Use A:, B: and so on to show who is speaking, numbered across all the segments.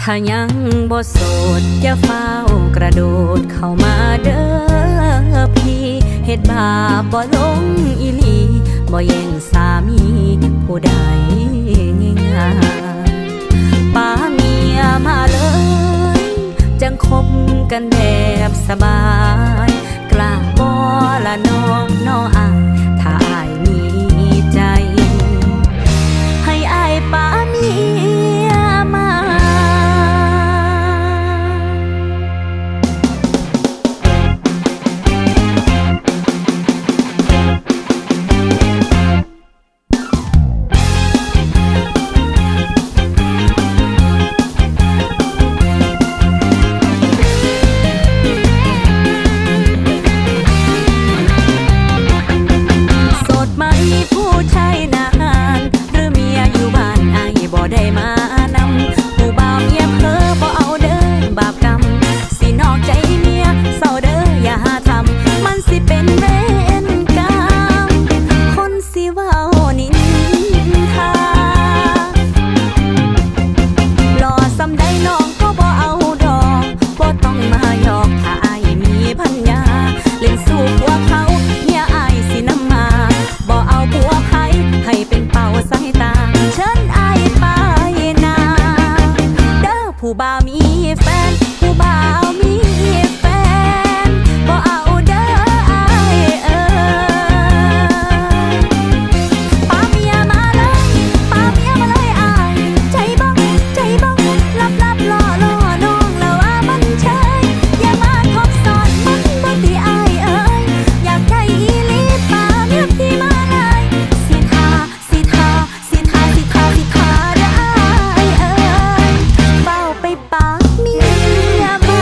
A: ถ้ายังบ่โสดอย่าเฝ้ากระโดดเข้ามาเด้อพี่เฮ็ดบาปบ่ลงอีหลีบ่แย่งสามีผู้ใดง่ายๆป้าเมียมาเลยจังคบกันแบบสบายกล้าบ่ละน้องน้ออายถ้าอายมีใจให้อายป้าเมียมาได้มานำผู้บ่าวเมียเพ้อบ่เอาเด้อบาปกรรมสินอกใจเมียเศร้าเด้ออย่าหาทำมันสิเป็นเวรกรรมคนสิเว้านินทาหล่อสำใดน้องก็บ่เอาดอกบ่ต้องมาหยอกถ้าอายมีพัญญาเล่นสู้ผัวเขาเมียอายสินำมาบ่เอาผัวไผให้เป็นเป่าสายตาเชิญอายผู้บ่าวมีแฟนผู้บ่าวมีแฟนบ่เอาเด้ออายป้าเมียมาเลยป้าเมียมาเลยอายใจบ้องลับล่อน้องแล้วว่ามันเฉยอย่ามาคบซ้อนมันบ่ติอายอยากได้อีหลีป้าเมียพี่มาเลยสิทาเด้ออายไปป้าเมียมา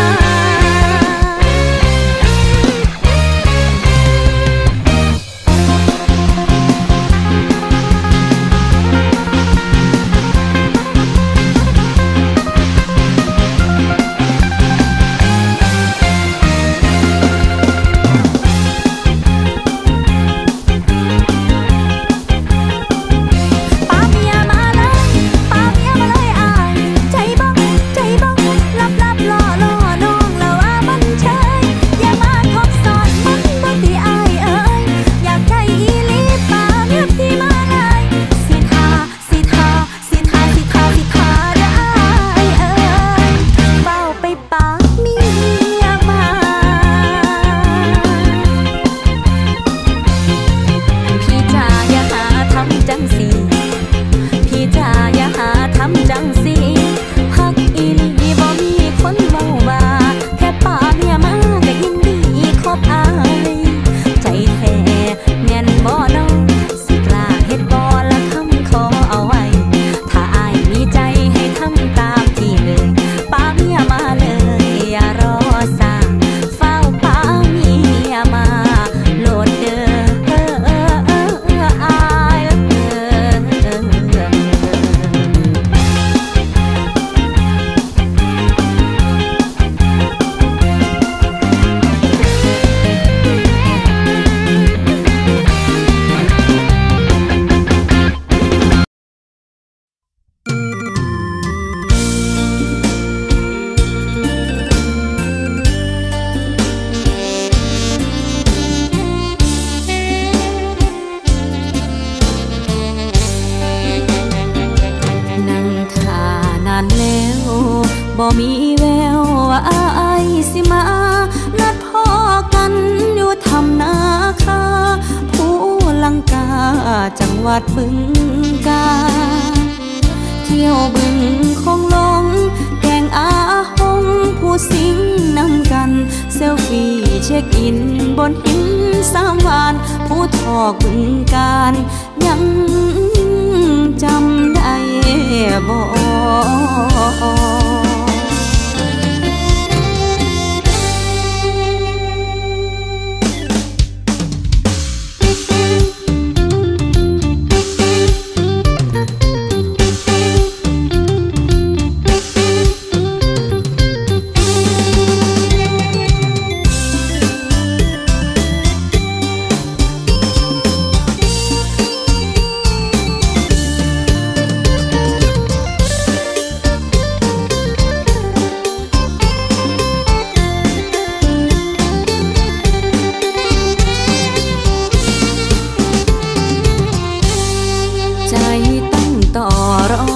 A: บ่มีแววว่าอายสิมานัดพ่อกันอยู่ทำนาคาผู้ลังกาจังหวัดบึงกาฬเที่ยวบึงคงลงแกงอาหงผู้สิงนำกันเซลฟี่เช็คอินบนหิน3 วันผู้ทอกบึงกาฬยังจำได้บ่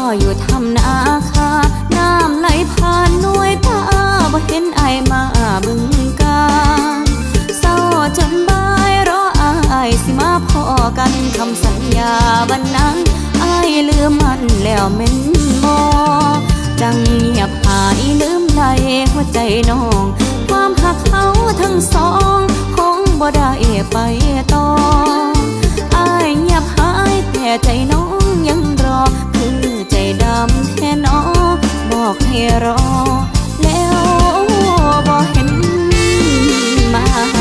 A: อยู่ทำนาคาน้ำไหลผ่านหน่วยตาบ่เห็นอายมาบึงกาฬเศร้าจนบ่ายรออายสิมาพอกันคำสัญญาวันนั้นอายลืมมันแล้วแม่นบ่จังเงียบหายลืมไหลหัวใจน้องความหักเขาทั้งสองคงบ่ได้ไปต่ออายเงียบหายแต่ใจน้องยังรอคือใจดำแค่น้อบอกให้รอแล้วบ่เห็นมา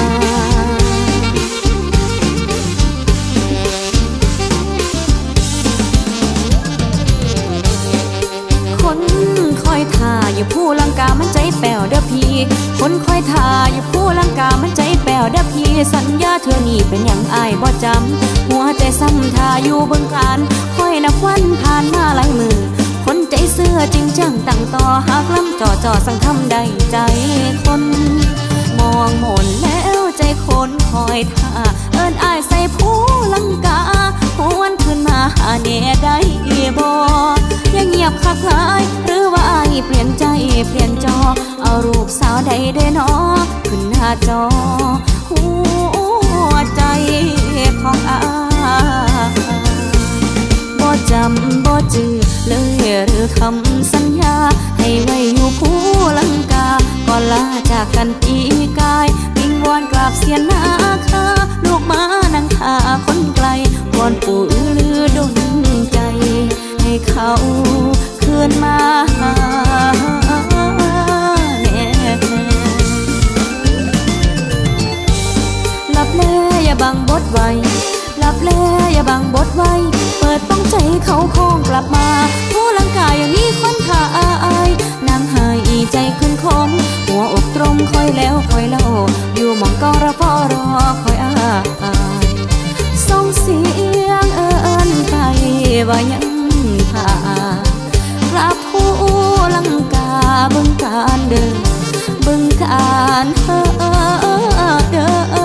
A: คนคอยท่าอยู่ผู้ลังกามันใจแป้วเด้อพี่คนคอยท่าอยู่ผู้ลังกามันใจแป้วเด้อพี่สัญญาเธอนี่เป็นอย่างอายบ่จำหัวใจซ้ำท่าอยู่เบิ่งการคอยนับวันผ่านมาหลายมือคนใจเสื้อจริงจังตั้งต่อหากล้ำจ่อสั่งทำได้ใจคนมองหมนแล้วใจคนคอยท่าเอิ้นอายใส่ผู้ลังกาหวนขึ้นมาหาแน่ได้บ่ยังเงียบคักหลายหรือว่าอายเปลี่ยนใจเปลี่ยนจอเอารูปสาวใดได้น้อขึ้นหน้าจอหัวใจของอายบ่จำบ่จือเลยหรือคำสัญญาให้ไว้อยู่ผู้ลังกาก่อนลาจากกันปีกายวิงวอนกราบเสียนาคาลูกมานั่งท่าคนไกลวอนปู่ลือดลใจให้เขาคืนมาหาแน่หลับแลอย่าบังบดไว้หลับแลอย่าบังบดไว้เปิดป้องใจเขาคงกลับมาผู้ลังกายอย่างนี้คนท่าอายนางหายใจขึ้นคมหัวอกตรมคอยแล้วคอยเล่าอยู่หมองกองระฟอรอคอยอายส่งเสียงเอิ้นไปว่ายังท่ากลับผู้ลังกาบึงการเดินบึงการเด้อ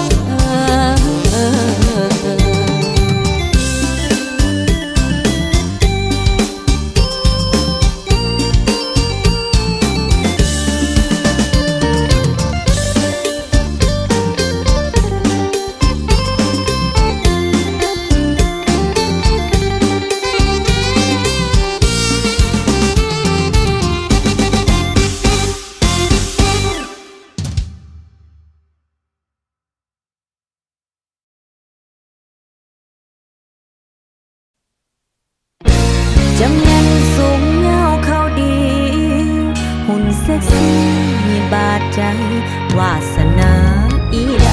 A: จำแน่นสูงเงาเขาดีหุ่นเซ็กซี่บาดใจวาสนาอีใด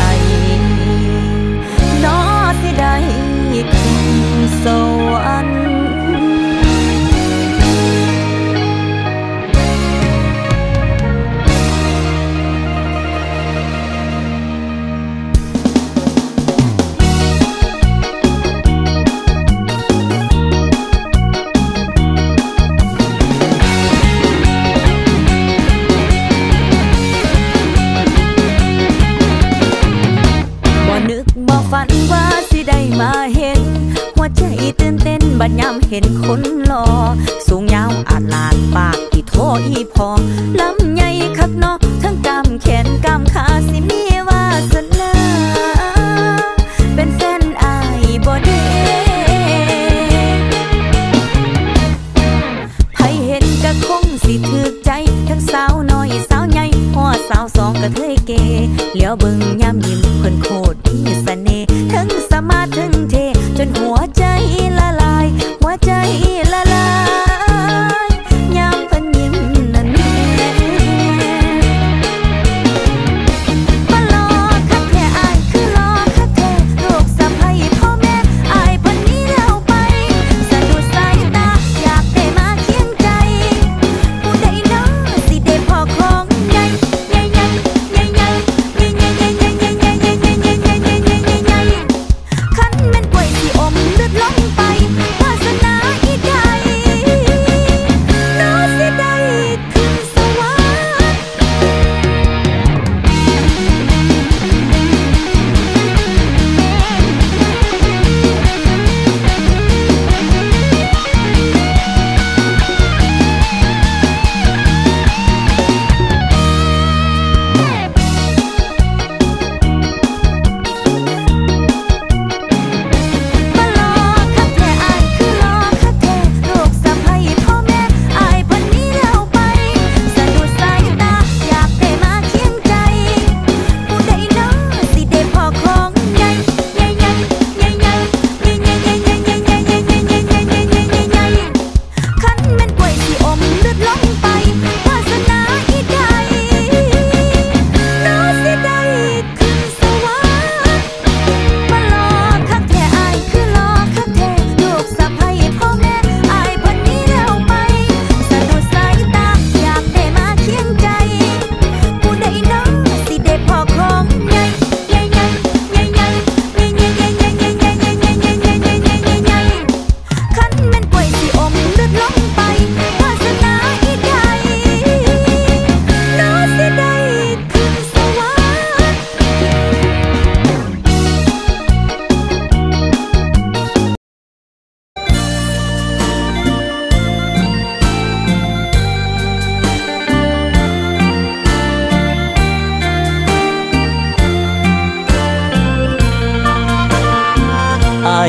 A: น้อสิได้ขึ้นสวรรค์ฝันว่าสิได้มาเห็นหัวใจตื่นเต้นบัดยามเห็นคนหล่อสูงยาวอาจลานปากที่โทอีพอลำใหญ่คักเนาะทั้งกำแขนกำขาสิมีวาสนาเป็นแฟนอายบ่เด้ไผเห็นก็คงสิถึกใจทั้งสาวน้อยสาวใหญ่ฮอดสาวสองกระเทยเกเหลียวเบิ่งยามยิ้มเพิ่นโคตรมีเสน่ห์ทั้งสมาร์ททั้งเทจนหัวใจละลายหัวใจละลายยามเพิ่นยิ้มนั่นแหละ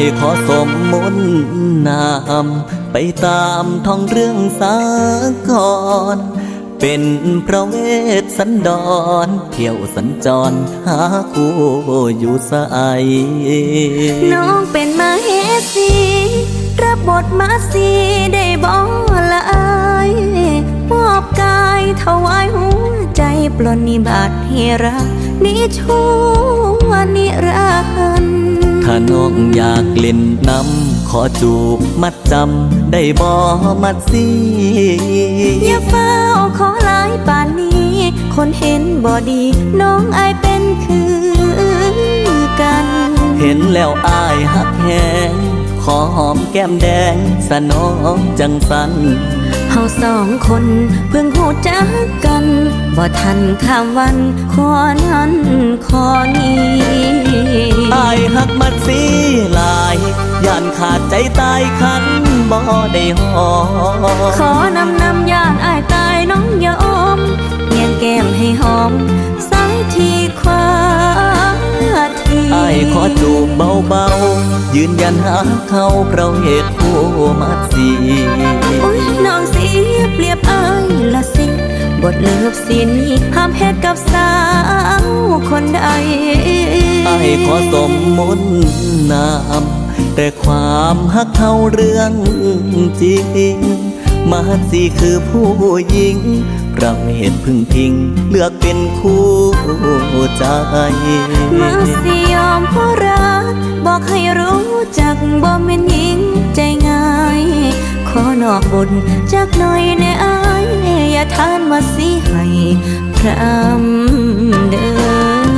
B: ขอสมมนนามไปตามท่องเรื่องสากลเป็นพระเวสสันดรเที่ยวสัญจรหาคู่อยู่สาย
A: น้องเป็นมเหสีรับบทมาสีได้บ่ละอายมอบกายถวายหัวใจปลดนิบัติให้รักนี้ชั่วนิรันดร์
B: ถ้าน้องอยากเล่นน้ำขอจูบมัดจำได้บ่มัดสี
A: อย่าเฝ้าขอหลายป่านนี้คนเห็นบ่ดีน้องอายเป็นคือกัน
B: เห็นแล้วอายหักแหงขอหอมแก้มแดงสนองจังสัน
A: เฮาสองคนเพิ่งหูจักกันบ่ทันข้ามวันขอนั้นขอนี้
B: อายหักมัดสีลายย่านขาดใจตายคันบ่ได้หอม
A: ขอนำย่านอายตายน้องยอมเงียงแก้มให้หอมสายที่ขวาที
B: อายขอจูบเบาๆยืนยันหาเขาเพราะเหตุผู้มัดสี
A: อุ้ยน้องสีเปรียบอายละสิบทเลิฟซีนนี้ห้ามเฮ็ดกับสาวคนใด
B: อายขอสมมนนามแต่ความฮักเขาเรื่องจริงมาสีคือผู้หญิงประเวทพึ่งพิงเลือกเป็นคู่ใจ
A: มาสียอมผู้รักบอกให้รู้จักบ่แม่นหญิงใจง่ายขอนอกบทจักหน่อยในอายอย่าทานมาสีให้พรำเด้อ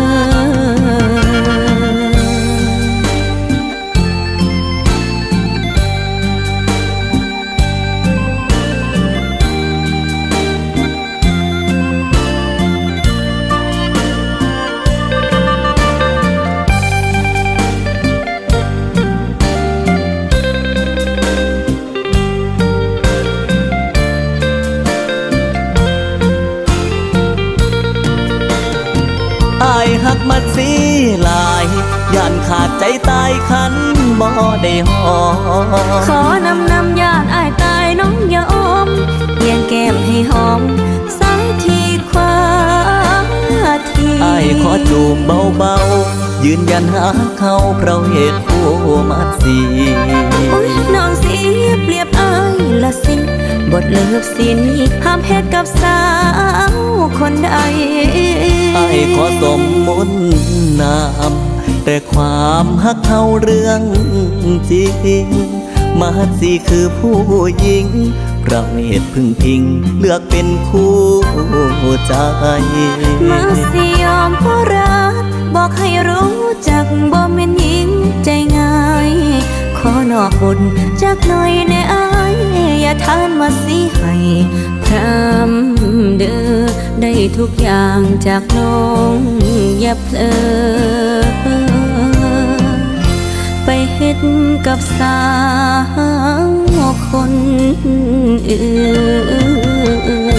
B: หักมัดสีลายย่านขาดใจตายคันบ่ได้หอม
A: ขอนำย่านอายตายน้องยอมเพียงแก้มให้หอมสายที่ขวาที
B: อายขอจูบเบาๆยืนยันหาเขาเพราะเหตุผู้มัดสี
A: อุ้ยน้องสีเปรียบอายละสิบทเลิฟซีนนี้ห้ามเฮ็ดกับสาวคนใด
B: อายขอสมมนนามแต่ความฮักเขาเรื่องจริงมาสีคือผู้หญิงประเวทพึ่งพิงเลือกเป็นคู่ใจ
A: มาสียอมผู้รักบอกให้รู้จักบ่แม่นหญิงใจง่ายขอนอกบทจักหน่อยในอายอย่าทานมาสีให้พรำเด้อได้ทุกอย่างจากน้องอย่าเพลอไปเฮ็ดกับสาวคนอื่น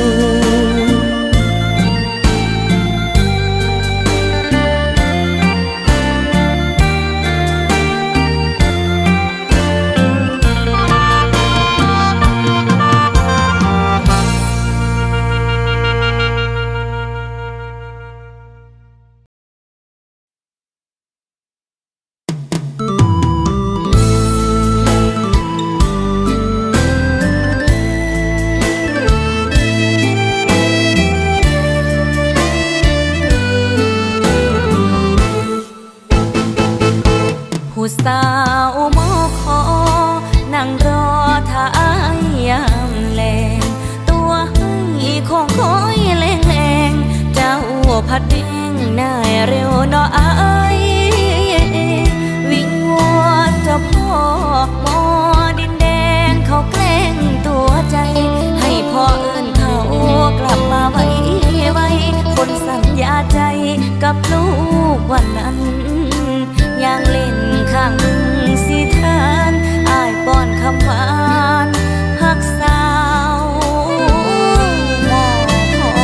A: ผู้สาวมอคอนั่งรอท่าอายยามแลงตัวให้ของคอยแรงเจ้าพัดเด้งได้เร็วเนาะอายวิ่งวัวเจ้าพ่อหมอดินแดงเขาแกล้งตัวใจให้พ่อเอิ้นเขากลับมาไวคนสัญญาใจกับลูกวันนั้นยังเล่นข้างมึงสิทานอ้ายป้อนคำหวานหักสาวหมอคอ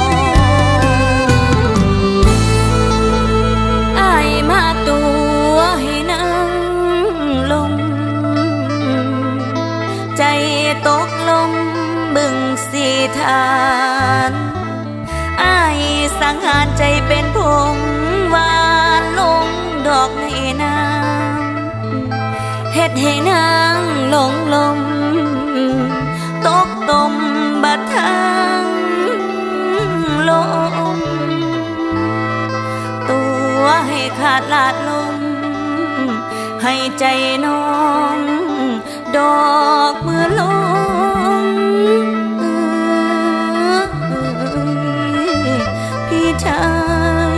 A: อ้ายมาตัวานอ้ายสังหารใจเป็นพงหวานลงดอกในน้ำเฮ็ดให้นางหลงลมตกตมบัดทางลมตัวให้ขาดลาดลมให้ใจน้องดอกมือลงพี่ชาย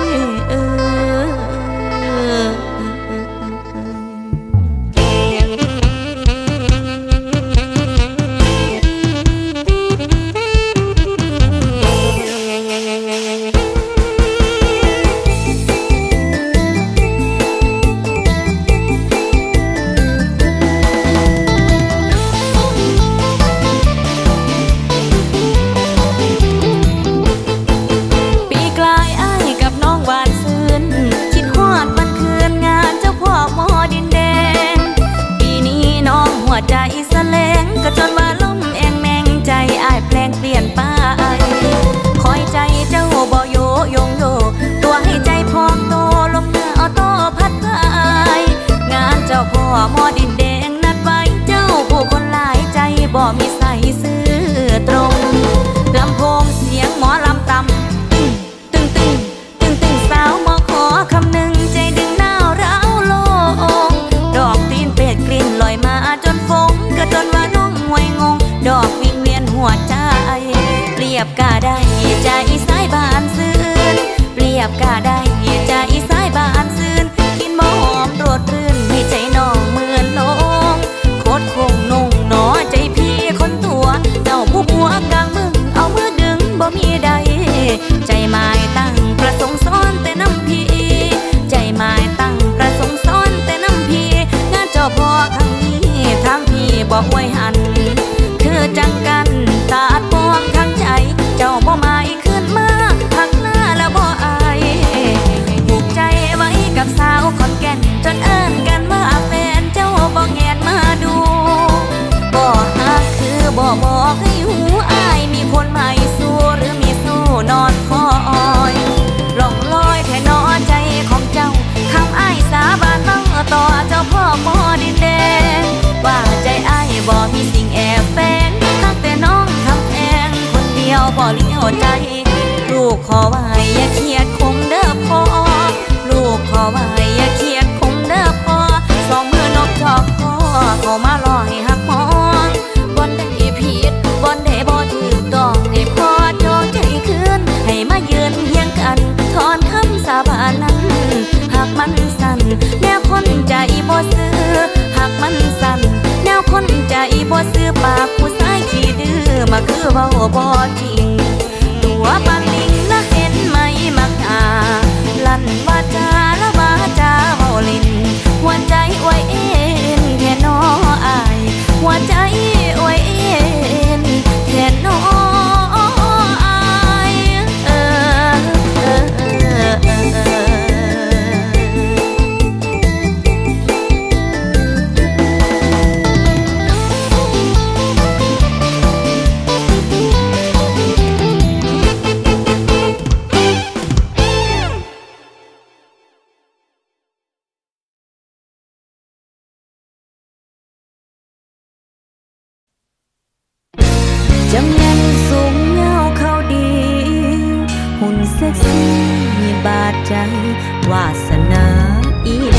A: ใจแสลงก็จนว่าลมแองแมงใจอ้ายแปลงเปลี่ยนไปคอยใจเจ้าบ่โยยงโยตัวให้ใจพองโตลมหนาวโตพัดไปงานเจ้าพ่อหมอดินแดงนัดไว้เจ้าผู้คนหลายใจบ่มีใส่ซื้อตรงลำโพงเสียงหมอลำต่ำตึงตึงตึงตึงสาวมาขอคำหนึ่งใจดึงหนาวร้าวโลงดอกตีนเป็ดกลิ่นลอยมาจนจนว่าน้องหวยงงดอกวิ่งเวียนหัวใจเปรียบกาได้ใจสายบานซื่นเปรียบกาได้ใจสายบานซื่นกินบ่หอมโดดรื่นให้ใจน้องเหมือนลงโคตรคงนุ่งหนอใจพี่คนตัวเจ้าผู้บัวกลางมึงเอามือดึงบ่มีใดใจหมายตั้งประสงค์ซ้อนแต่น้ำพี่ใจหมายตั้งประสงค์ซ้อนแต่น้ำพี่งานเจ้าพ่อครั้งนี้ทางพี่บอกไว้หันคือจังกันตาดปองทั้งใจเจ้าบ่มาอีกขึ้นมาหักหน้าแล้วบ่อายผูกใจไว้กับสาวขอนแก่นจนเอิ้นกันว่าแฟนเจ้าบ่แงนมาดูบ่ฮักคือบ่บอกให้หูอายมีคนใหม่สู้หรือมีสู้นอนคอยล่องลอยแค่นอใจของเจ้าคำอ้ายสาบานมั่งต่อเจ้าพ่อหมอดินแดงว่าใจอ้ายบ่มีสิ่งแอบแฝงตั้งแต่น้องทำแพงคนเดียวบ่เลี้ยวใจลูกขอไว้อย่าเครียดคงเด้อพ่อลูกขอไว้อย่าเครียดคงเด้อพ่อสองมือนกจอกคอเข้ามาลอยหักมองบ่ได้ผิดบ่ได้บ่ถูกต้องให้พ่อจองใจคืนให้มายืนเฮียงกันถอนคำสาบานนั้นหากมันสั่นแนวคนใจบ่ซื้อหากมันสั่นแนวคนใจบ่ซื้อปากผู้ชายขี้ดื้อมาคือเว้าบ่จริงตัวปานลิงนะเห็นไหมมักหาลั่นว่าจาละว่าจาเว้าลิ้นหัวใจอวยเอ็นแค่น้ออายหัวใจอวยเอ็นแค่น้ออายจำแน่นสูงเงาเขาดีหุ่นเซ็กซี่บาดใจวาสนาอีใด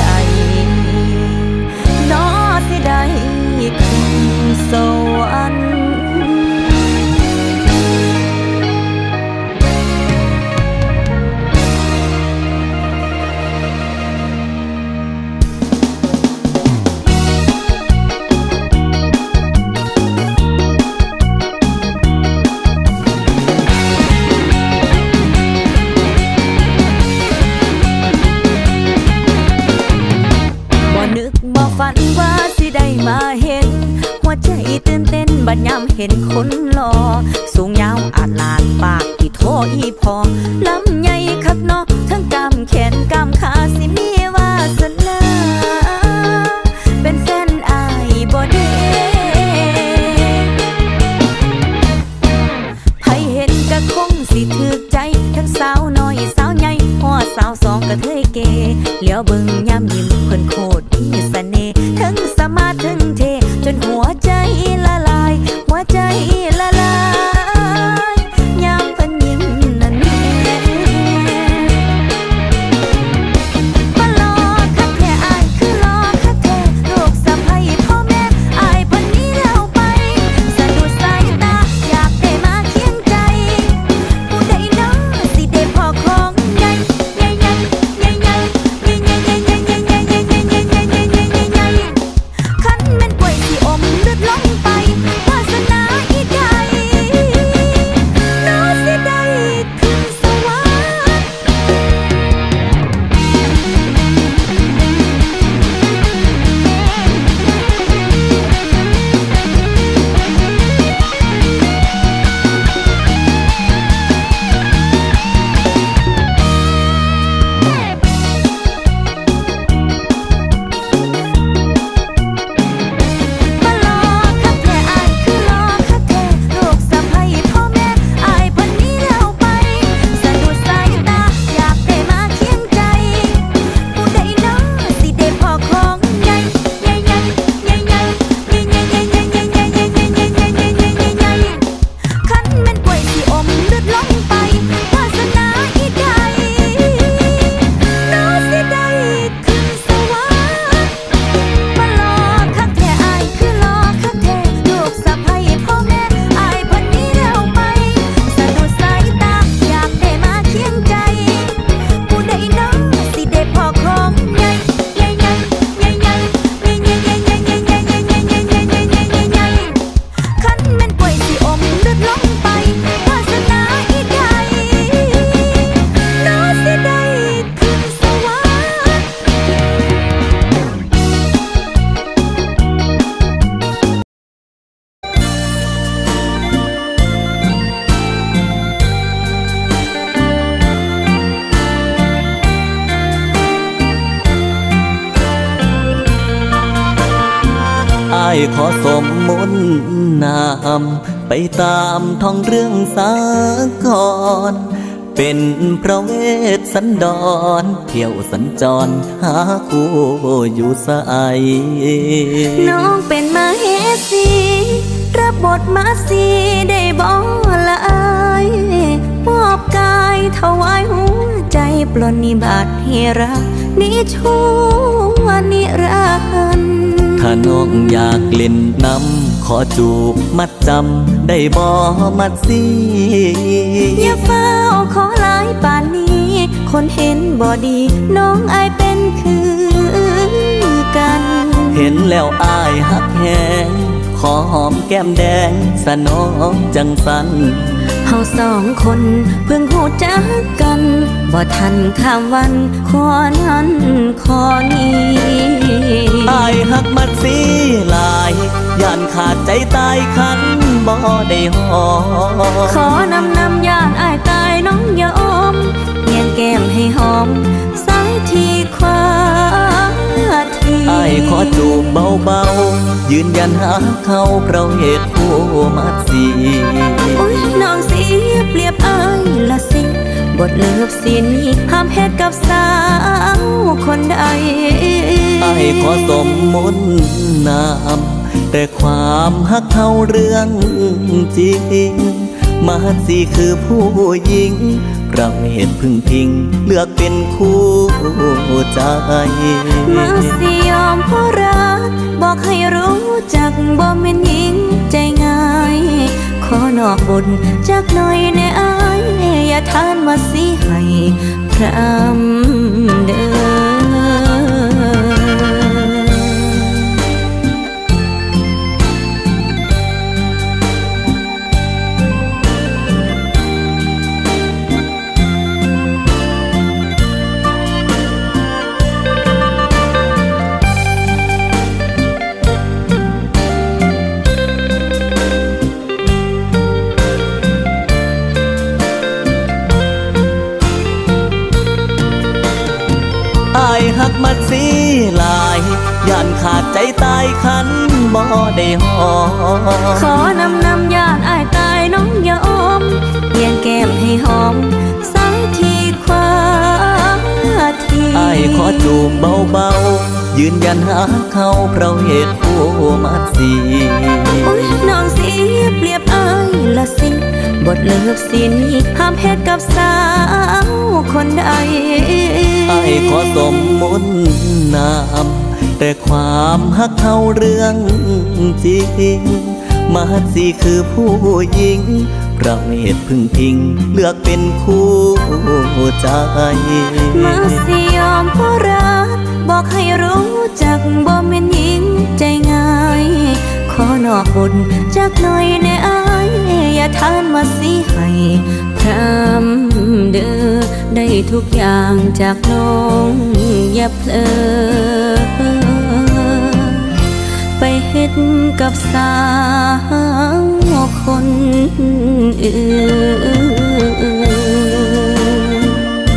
A: น้อสิได้ขึ้นสวรรค์ บัดยามเห็นคนหล่อสูงยาวอาจลานปากที่โทอีพอลำใหญ่คักเนาะทั้งกำแขนกำขาสิมีวาสนาเป็นแฟนอายบ่เด้
B: ายขอสมมนนามไปตามท่องเรื่องสากลเป็นพระเวสสันดรเที่ยวสัญจรหาคู่อยู่สาย
A: น้องเป็นมเหสีรับบทมาสีได้บ่ละอายมอบกายถวายหัวใจปลนนิบัติให้รักนี้ชั่วนิรันดร์
B: ถ้าน้องอยากเล่นน้ำขอจูบมัดจำได้บ่มัดสี
A: อย่าเฝ้าขอหลายป่านนี้คนเห็นบ่ดีน้องอายเป็นคือกัน
B: เห็นแล้วอายหักแหงขอหอมแก้มแดงสนองจังสัน
A: เฮาสองคนเพิ่งหูจักกันบ่ทันข้ามวันขอนั้นขอนี้
B: อายหักมัดสีลายย่านขาดใจตายคันบ่ได้หอม
A: ขอนำย่านอายตายน้องยอมเงียงแก้มให้หอมสายที่ขวาที
B: อายขอจูบเบาๆยืนยันหาเขาเพราะเหตุผู้มัดสี
A: อุ้ยน้องสีเปรียบอายละสิบทเลิฟซีนนี้ห้ามเฮ็ดกับสาวคนใด
B: อายขอสมมนนามแต่ความฮักเขาเรื่องจริงมาสีคือผู้หญิงเราเหตุพึ่งพิงเลือกเป็นคู่ใจ
A: มาสิยอมผู้รักบอกให้รู้จักบ่แม่นหญิงใจง่ายขอนอกบทจักหน่อยในอายอย่าทานมาสิให้พรำเด้อ
B: หักมัดสีลายย่านขาดใจตายคันบ่ได้หอม
A: ขอนำย่านอายตายน้องยอมเพียงแก้มให้หอมสายที่ขวาที
B: อายขอจูบเบาๆยืนยันหาเขาเพราะเหตุผู้มัดสี
A: อุ้ยน้องสีเปรียบอายละสิบทเลิฟซีนนี้ห้ามเฮ็ดกับสาวคนใด
B: อายขอสมมนนามแต่ความฮักเขาเรื่องจริงมาสีคือผู้หญิงเราเหตุพึ่งพิงเลือกเป็นคู่ใจ
A: มาสิยอมผู้รักบอกให้รู้จักบ่แม่นหญิงใจง่ายขอนอกบทจักหน่อยในอายอย่าทานมาสิให้พรำเด้อได้ทุกอย่างจากน้องอย่าเพลอไปเฮ็ดกับสาวคนอื่น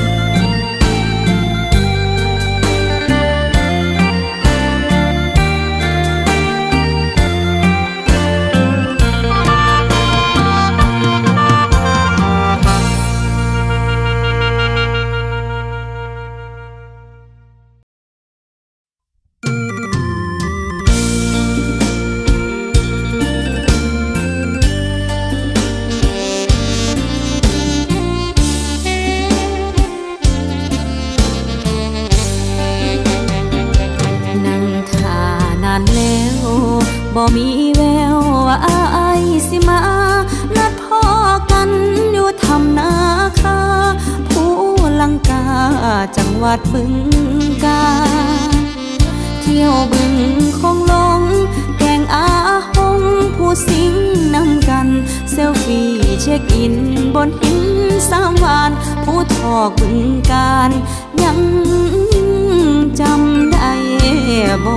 A: บ่มีแววว่าอายสิมานัดพ่อกันอยู่ทำนาคาผู้ลังกาจังหวัดบึงกาฬเที่ยวบึงคงลงแกงอาหงผู้สิงนำกันเซลฟี่เช็คอินบนหินสามวานผู้ทอกบึงกาฬยังจำได้บ่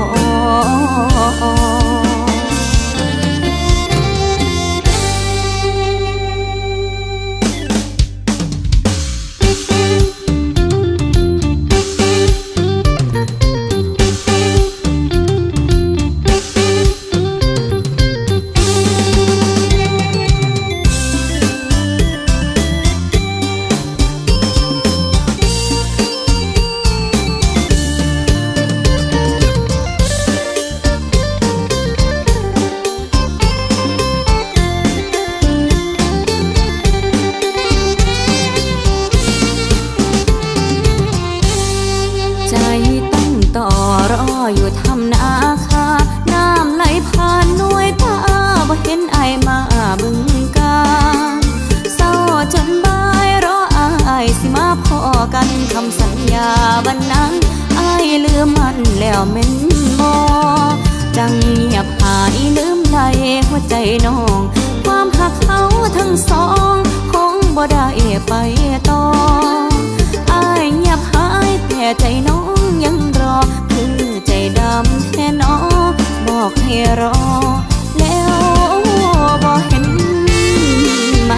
A: จังเงียบหายลืมไหลหัวใจน้องความหักเขาทั้งสองคงบ่ได้ไปต่ออายเงียบหายแต่ใจน้องยังรอคือใจดำแท้น้อบอกให้รอแล้วบ่เห็นมา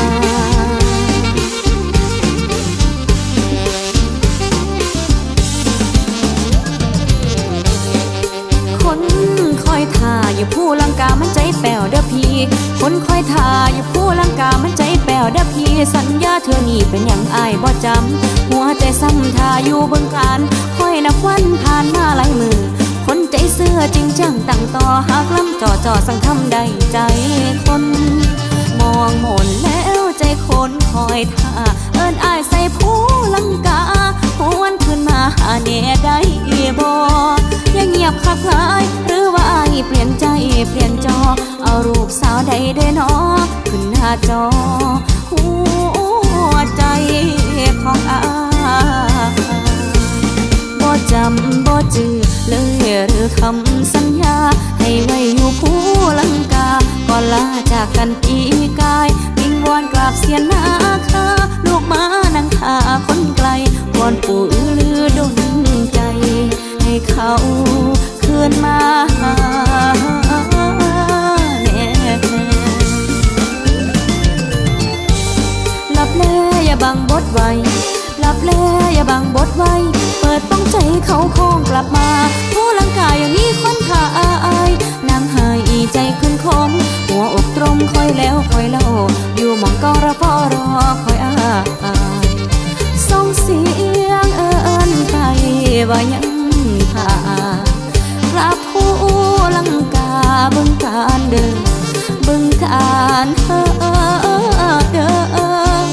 A: คนคอยท่าอย่าผู้ลังกามันใจแป้วเด้อพี่คนคอยท่าอย่าผู้ลังกามันใจแป้วเด้อพี่สัญญาเธอนี่เป็นอย่างอายบ่จำหัวใจซ้ำท่าอยู่เบิ่งการคอยนับวันผ่านมาหลายมือคนใจเสื้อจริงจังตั้งต่อหากล้ำจ่อสั่งทำได้ใจคนมองหมนแล้วใจคนคอยท่าเอิ้นอายใส่ผู้ลังกาหวนขึ้นมาหาแน่ได้บ่ยังเงียบคักหลายหรือว่าอายเปลี่ยนใจเปลี่ยนจอเอารูปสาวใดได้น้อขึ้นหน้าจอหัวใจของอายบ่จำบ่จือเลยหรือคำสัญญาให้ไว้อยู่ผู้ลังกาก่อนลาจากกันปีกายวิงวอนกราบเสียนาคาลูกมานั่งท่าคนไกลวอนปู่ลือดลใจให้เขาคืนมาหาแน่หลับแลอย่าบังบดไว้หลับแลอย่าบังบดไว้เปิดป้องใจเขาคงกลับมาผู้ลังกายยังมีคนท่าอายนางหายใจขึ้นคมหัวอกตรมคอยแล้วคอยเล่าอยู่หมองกองระฟอรอคอยอายส่งเสียงเอิ้นไปว่ายังท่ากลับผู้ลังกาบึงการเดินบึงการเดิน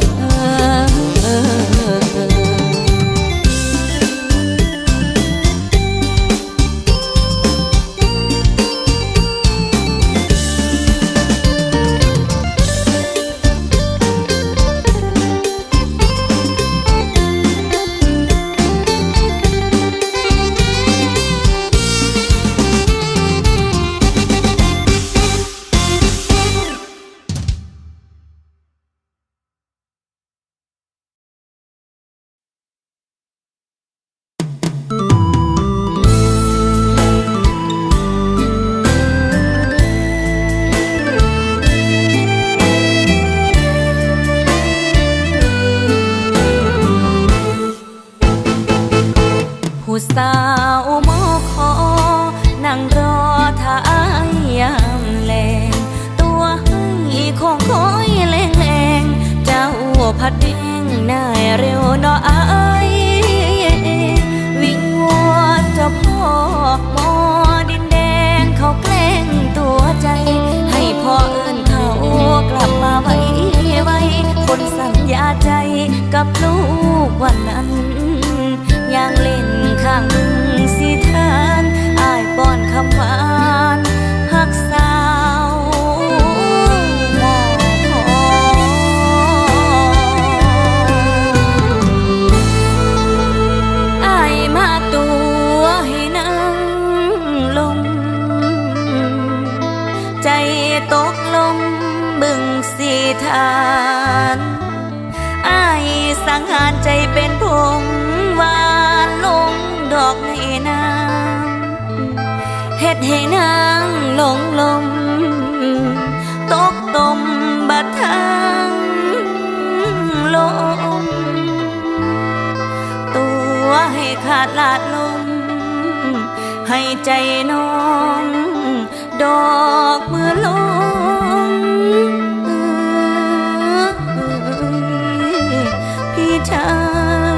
A: ผู้สาวมอคอนั่งรอท่าอายยามแลงตัวให้คงคอยแรงเจ้าพัดเด้งได้เร็วเนาะอายวิงวอนเจ้าพ่อหมอดินแดงเขาแกล้งตัวใจให้พ่อเอิ้นเขากลับมาไว้คนสัญญาใจกับลูกวันนั้นยังเล่นข้างมึงสิทานอายป้อนคำหวานหักสาวหมอคออายมาตัวให้นั่งลงใจตกลงบึงสิทานอายสังหารใจเป็นพงวานลงดอกในน้ำเฮ็ดให้นางหลงลมตกตมบัดทางลมตัวให้ขาดลาดลมให้ใจน้องดอกมือลงพี่ชาย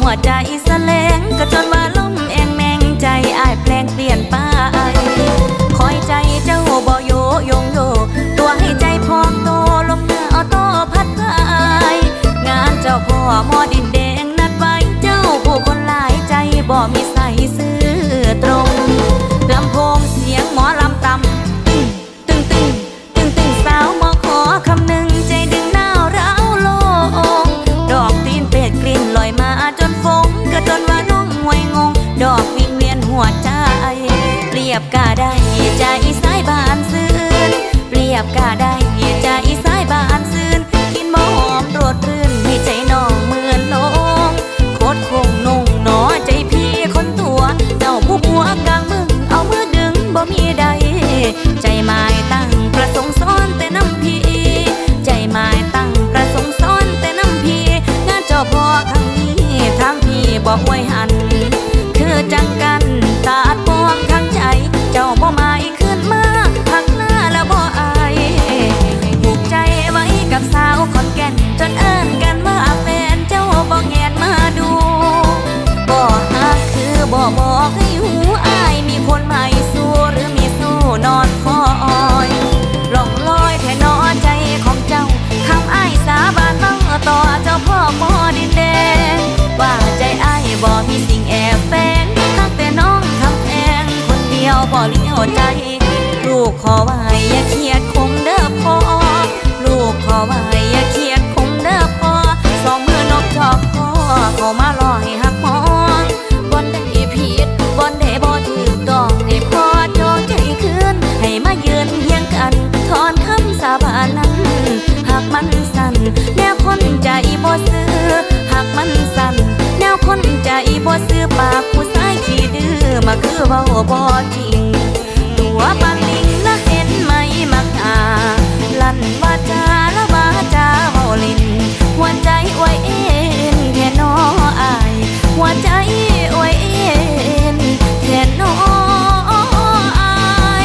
A: วใจแสลงก็จนว่าลมแองแมงใจอ้ายแปลงเปลี่ยนไปคอยใจเจ้าบ่โยยงโยตัวให้ใจพองโตลมหนาวโตพัดไปงานเจ้าพ่อหมอดินแดงนัดไว้เจ้าผู้คนหลายใจบ่มีใส่ซื้อตรงลำโพงเสียงหมอลำต่ำตึงตึงตึงตึงสาวมาขอคำหนึ่งใจดึงหนาวร้าวโลงดอกตีนเป็ดกลิ่นลอยมาจนฟงก็จนว่าน้องหวยงงดอกวิงเวียนหัวใจเปรียบกาได้ใจสายบานซื่นเปรียบกาได้ใจสายบานซื่นกินบ่หอมโรดรื่นให้ใจน้องเหมือนลงโคตรคงนุ่งหนอใจพี่คนตัวเจ้าผู้บัวกลางมึงเอามือดึงบ่มีใดใจหมายตั้งประสงค์ซ้อนแต่น้ำพี่ใจหมายตั้งประสงค์ซ้อนแต่น้ำพี่งานเจ้าพ่อครั้งนี้ทางพี่บอกไว้หันคือจังกันตาดปองทั้งใจเจ้าบ่มาอีกขึ้นมาหักหน้าแล้วบ่อายผูกใจไว้กับสาวขอนแก่นจนเอิ้นกันว่าแฟนเจ้าบ่แงนมาดูบ่ฮักคือบ่บอกให้หูอายมีคนใหม่สู้หรือมีสู้นอนคอยล่องลอยแท่นอใจของเจ้าคำอ้ายสาบานมั่งต่อเจ้าพ่อหมอดินแดงว่าใจอ้ายบ่มีสิ่งแอบแฝงทักแต่น้องคำแพงคนเดียวบ่เลี้ยวใจลูกขอไว้อย่าเครียดคงเด้อพ่อลูกขอไว้อย่าเครียดคงเด้อพ่อสองมือนกจอกคอเข้ามาลอยหักมองบอนได้ผิดบอนได้บ่ถูกต้องให้พ่อจองใจคืนให้มายืนเฮียงกันถอนคำสาบานนั้นหากมันสั่นแนวคนใจบ่ซื้อหากมันสั่นแนวคนใจบ่ซื้อปากผู้ชายขี้ดื้อมาคือเว้าบ่จริงตัวปานลิงนะเห็นไหมมักอาลั่นว่าจาละว่าจาเว้าลิ้นหัวใจอวยเอ็นแค่น้ออายหัวใจอวยเอ็นแค่น้ออาย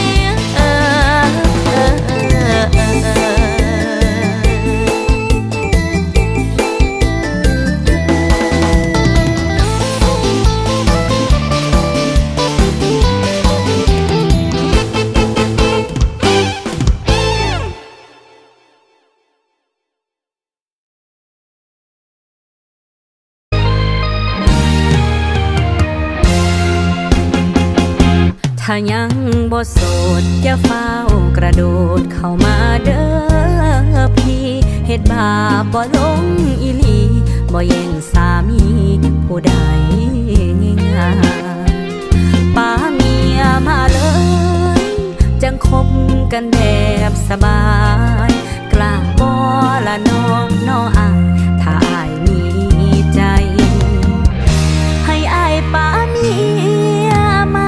A: ถ้ายังบ่โสดอย่าเฝ้ากระโดดเข้ามาเด้อพี่เฮ็ดบาปบ่ลงอีหลีบ่แย่งสามีผู้ใดง่ายๆป้าเมียมาเลยจังคบกันแบบสบายกล้าบ่ละน้องน้ออายถ้าอายมีใจให้อายป้าเมียมา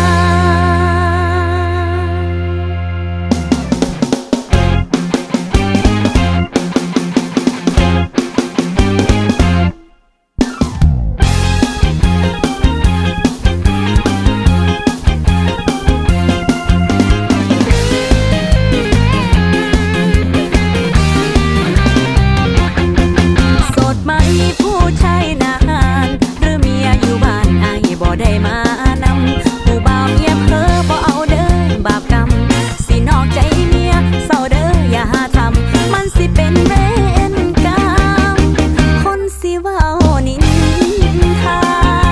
A: ได้มานำผู้บ่าวเมียเพ้อบ่เอาเด้อบาปกรรมสินอกใจเมียเศร้าเด้ออย่าหาทำมันสิเป็นเวรกรรมคนสิเว้านินทา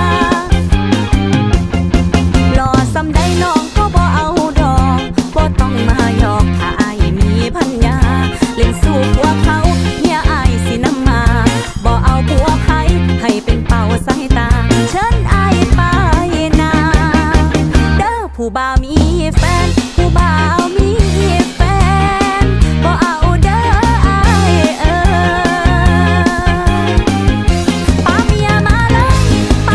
A: หล่อสำใดน้องก็บ่เอาดอกบ่ต้องมาหยอกถ้าอายมีพัญญาเล่นสู้ผัวเขาเมียอายสินำมาบ่เอาผัวไผให้เป็นเป่าสายตาเชิญอายไปนาเด้อผู้บ่าวมีแฟนผู้บ่าวมีแฟนบ่เอาเด้ออายป้าเมียมาเลยป้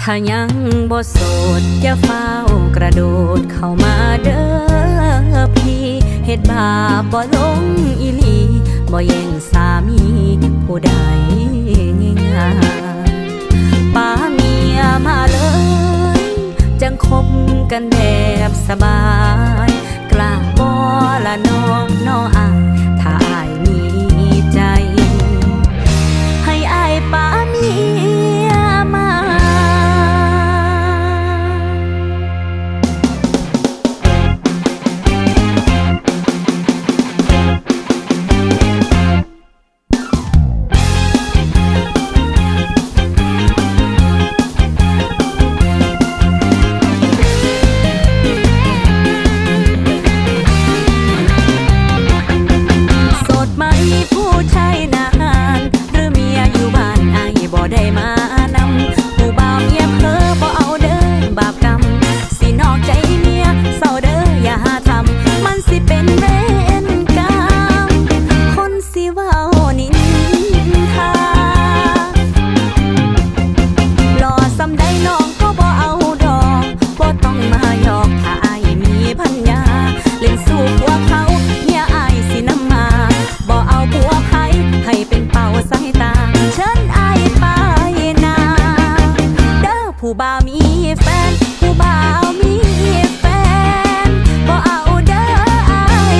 A: ถ้ายังบ่โสดอย่าเฝ้ากระโดดเข้ามาเด้อพี่เฮ็ดบาปบ่ลงอีหลีบ่แย่งสามีผู้ใดง่ายๆป้าเมียมาเลยจังคบกันแบบสบายกล้าบ่ละน้องน้ออายถ้าอายมีใจให้อายป้าเมียมาได้มานำผู้บ่าวเมียเพ้อบ่เอาเด้อบาปกรรมสินอกใจเมียเศร้าเด้ออย่าหาทำมันสิเป็นเวรกรรมคนสิเว้านินทาหล่อสำใดน้องก็บ่เอาดอกบ่ต้องมาหยอกถ้าอายมีพัญญาเล่นสู้ผัวเขาเมียอายสินำมาบ่เอาผัวไผให้เป็นเป่าสายตาเชิญอายผู้บ่าวมีแฟนผู้บ่าวมีแฟนบ่เอาเด้ออาย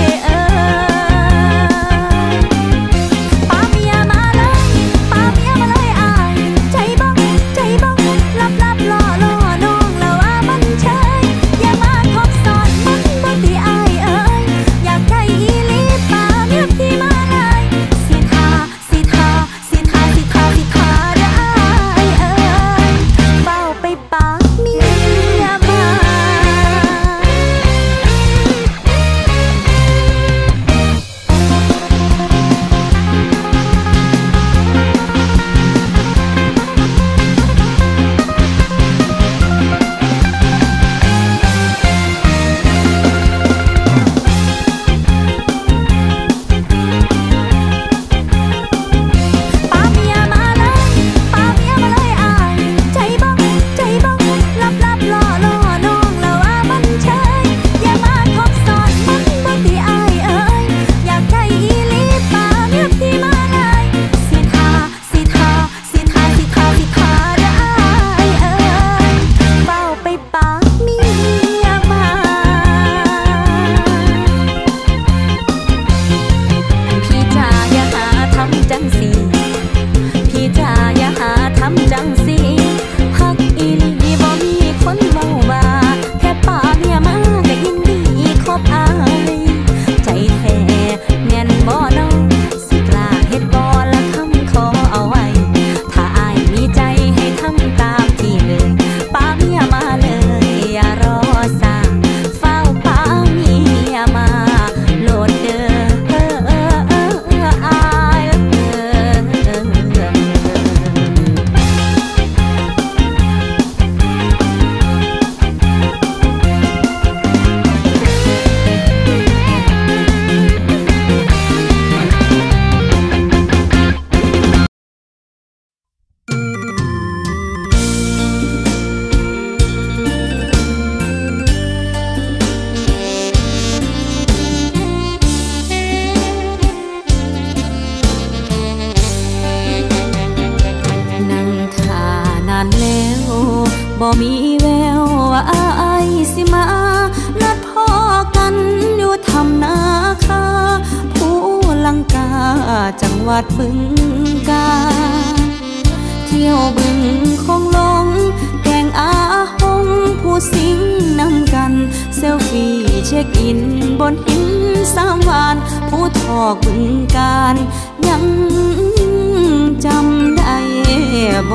A: ป้าเมียมาเลยป้าเมียมาเลยอายใจบ้องลับล่อน้องแล้วว่ามันเฉยอย่ามาคบซ้อนมันบ่ที่อายอยากได้อีหลีป้าเมียพี่มาเลยสิทาเด้ออายไปป้าเมียมาบ่มีแววว่าอายสิมานัดพ่อกันอยู่ทำนาคาผู้ลังกาจังหวัดบึงกาฬเที่ยวบึงคงลงแกงอาหงผู้สิงนำกันเซลฟี่เช็คอินบนหิน3 วันผู้ทอกบึงกาฬยังจำได้บ่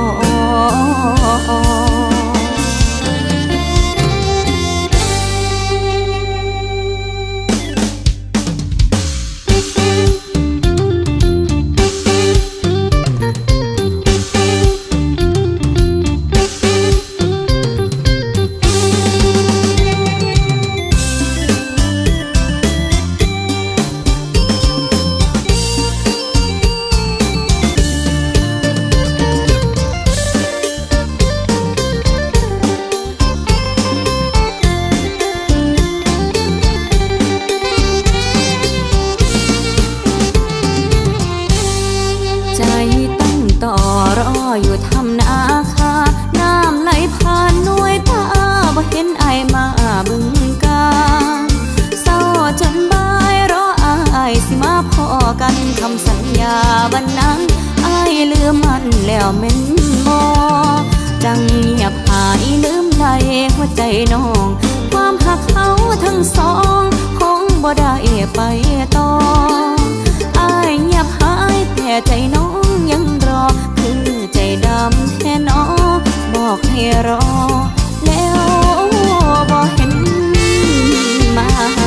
A: กันคำสัญญาวันนั้นอ้ายลืมมันแล้วแม่นบ่จังเงียบหายลืมในหัวใจน้องความหักเขาทั้งสองคงบ่ได้ไปต่ออ้ายเงียบหายแต่ใจน้องยังรอคือใจดำแท้น้อบอกให้รอแล้วบ่เห็นมา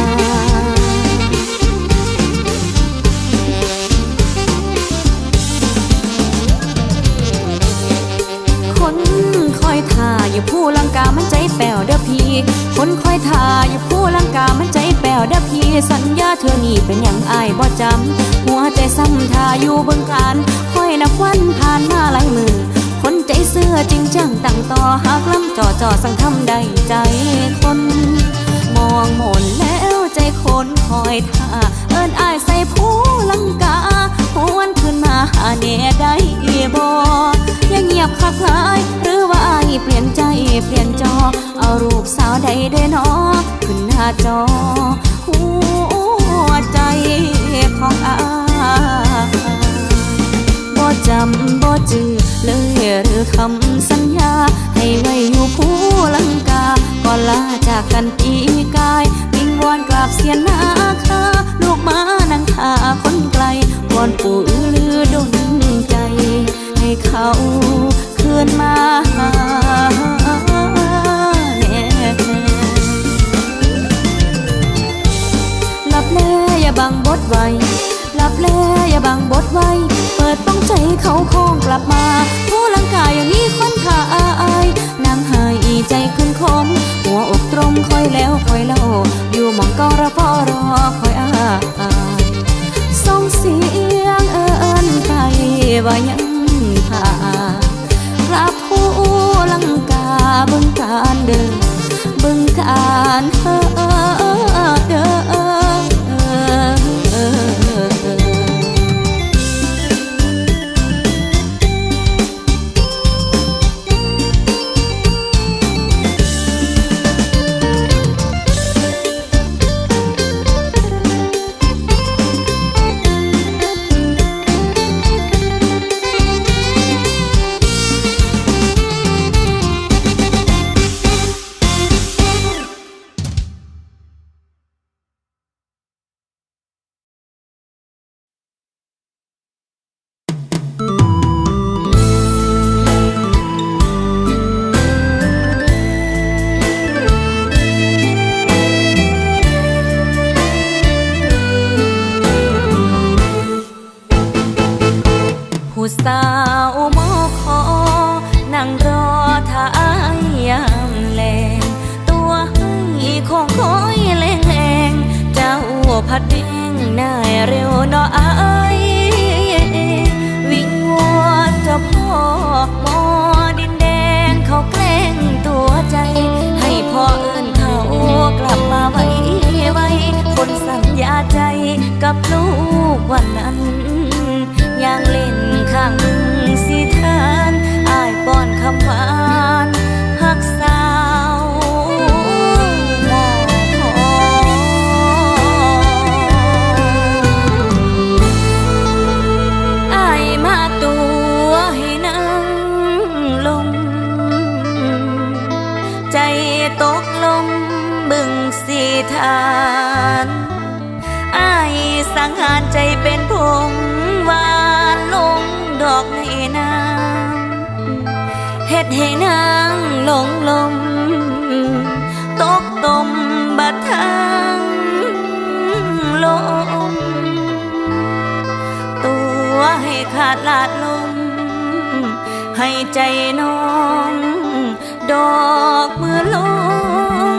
A: คนคอยท่าอย่าผู้ลังกามันใจแป้วเด้อพี่คนคอยท่าอย่าผู้ลังกามันใจแป้วเด้อพี่สัญญาเธอนี่เป็นอย่างอ้ายบ่จำหัวใจซ้ำท่าอยู่เบิ่งการคอยนับวันผ่านมาหลายมือคนใจเสื้อจริงจังตั้งต่อหากล้ำจ่อสั่งทำได้ใจคนมองหมนแล้วใจคนคอยท่าเอิ้นอ้ายใส่ผู้ลังกาหวนขึ้นมาหาแน่ได้บ่ยังเงียบคักหลายหรือว่าอ้ายเปลี่ยนใจเปลี่ยนจอเอารูปสาวใดได้น้อขึ้นหน้าจอหัวใจของอ้ายบ่จำบ่จือเลยหรือคำสัญญาให้ไว้อยู่ผู้ลังกาก่อนลาจากกันปีกายวิงวอนกราบเสียนาคาลูกมานั่งท่าคนไกลวอนปู่ลือดลใจให้เขาคืนมาหาแน่หลับแลอย่าบังบดไว้หลับแลอย่าบังบดไว้เปิดป้องใจเขาคงกลับมาผู้ลังกายอย่างนี้คนท่าอายนางหายใจขึ้นคมหัวอกตรงคอยแล้วคอยเล่าอยู่หมองกองระฟอรอคอยอายส่งเสียงเอิ้นไปว่ายังท่ากลับผู้ลังกาบึงการเดินบึงการเดินผู้สาวมอคอนั่งรอท่าอ้ายยามแลงตัวให้คงคอยแรงเจ้าพัดเด้งได้เร็วเนาะอ้ายวิงวอนเจ้าพ่อหมอดินแดงเขาแกล้งตัวใจให้พ่อเอิ้นเขากลับมาไว้คนสัญญาใจกับลูกวันนั้นยังเล่นข้างมึงสิทานอ้ายป้อนคำหวานหักสาวหมอคออ้ายมาตัวให้นั่งลงใจตกลงบึงสิทานอ้ายสังหารใจเป็นพงวานลงดอกในน้ำเฮ็ดให้นางหลงลมตกตมบัดทางลมตัวให้ขาดลาดลมให้ใจน้องดอกมือลง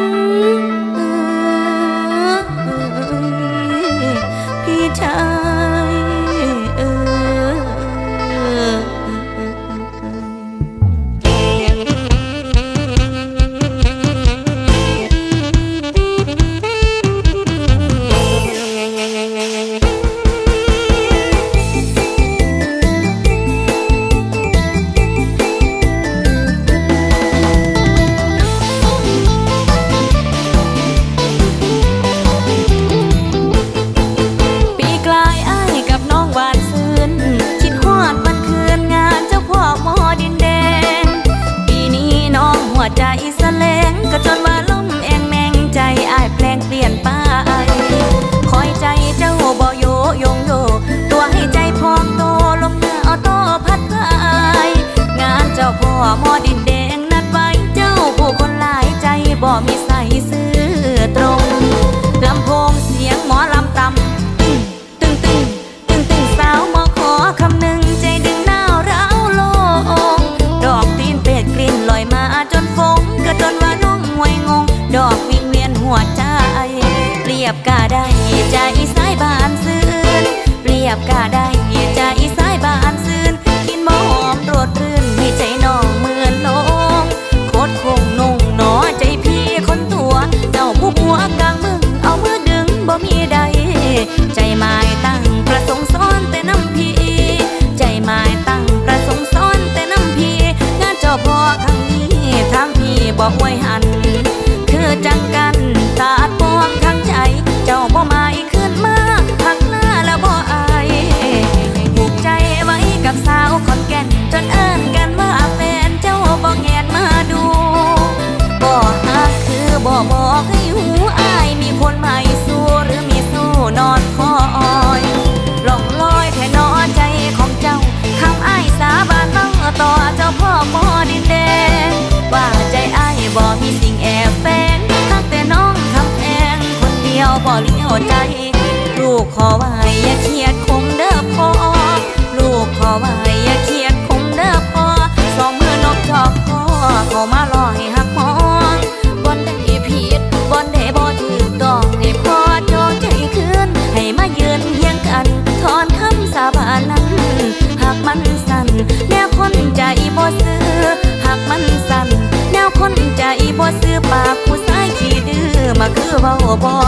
A: พี่ชายบกาได้ใจสายบานซื่นกินบ่หอมโรดรื่นให้ใจน้องเหมือนลงโคตรคงนุ่งหนอใจพี่คนตัวเจ้าผู้บัวกลางมึงเอามือดึงบ่มีใดใจหมายตั้งประสงค์ซ้อนแต่น้ำพี่ใจหมายตั้งประสงค์ซ้อนแต่น้ำพี่งานเจ้าพ่อครั้งนี้ทางพี่บอกไว้หันคือจังกันตาดปองทั้งใจเจ้าบ่มาอีกขึ้นมาหักหน้าแล้วบ่อายผูกใจไว้กับสาวขอนแก่นจนเอิ้นกันว่าแฟนเจ้าบ่แงนมาดูบ่ฮักคือบ่บอกให้หูอายมีคนใหม่สู้หรือมีสู้นอนคอยล่องลอยแท่นอใจของเจ้าคำอ้ายสาบานมั่งต่อเจ้าพ่อหมอดินแดงว่าใจอ้ายบ่มีสิ่งแอบแฝงทักแต่น้องคำแพงคนเดียวบ่เลี้ยวใจลูกขอไว้อย่าเครียดคงเด้อพ่อลูกขอไว้อย่าเครียดคงเด้อพ่อสองมือนกจอกคอเข้ามาลอยหักมองบอนได้ผิดบอนได้บ่ถูกต้องให้พ่อจองใจคืนให้มายืนเฮียงกันถอนคำสาบานนั้นหากมันสั่นแนวคนใจบ่ซื้อหากมันสั่นแนวคนใจบ่ซื้อปากผู้ชายขี้ดื้อมาคือเว้าบ่